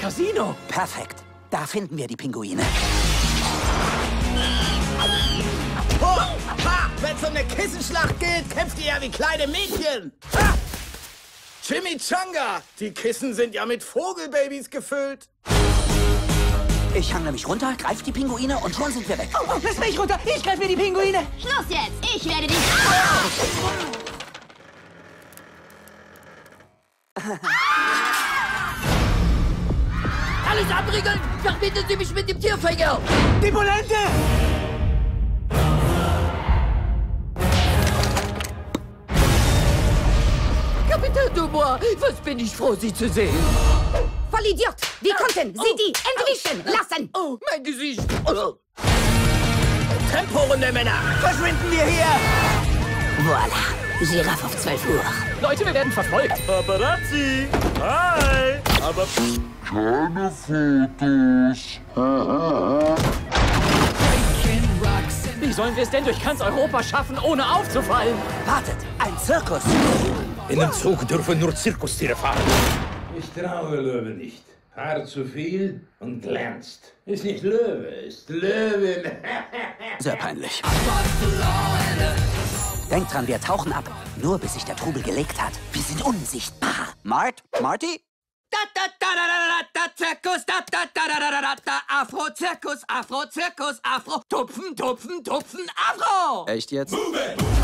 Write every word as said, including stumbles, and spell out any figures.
Casino. Perfekt. Da finden wir die Pinguine. Oh, ha, wenn es um eine Kissenschlacht geht, kämpft ihr ja wie kleine Mädchen. Ha! Chimichanga! Die Kissen sind ja mit Vogelbabys gefüllt. Ich hangle mich runter, greif die Pinguine und schon sind wir weg. Oh, lass mich runter. Ich greife mir die Pinguine. Schluss jetzt. Ich werde dich... Alles abriegeln! Verbinden Sie mich mit dem Tierfänger! Die Polente! Kapitän Dubois, was bin ich froh, Sie zu sehen. Vollidiot! Wir konnten Sie die entwischen lassen! Oh, mein Gesicht! Temporunde, Männer! Verschwinden wir hier! Voila! Giraffe auf zwölf Uhr. Leute, wir werden verfolgt. Paparazzi! Hi! Aber... Keine Fotos. Wie sollen wir es denn durch ganz Europa schaffen, ohne aufzufallen? Wartet, ein Zirkus. In dem Zug dürfen nur Zirkustiere fahren. Ich traue Löwe nicht. Haar zu viel und glänzt. Ist nicht Löwe, ist Löwin. Sehr peinlich. Denkt dran, wir tauchen ab. Nur bis sich der Trubel gelegt hat. Wir sind unsichtbar. Mart? Marty? Da, da, da, da, da, da, da, Zirkus, da, da, da, da, da, da, da, Afro, Zirkus, Afro, Zirkus, Afro, Tupfen, Tupfen, Tupfen, Afro! Echt jetzt? Move it!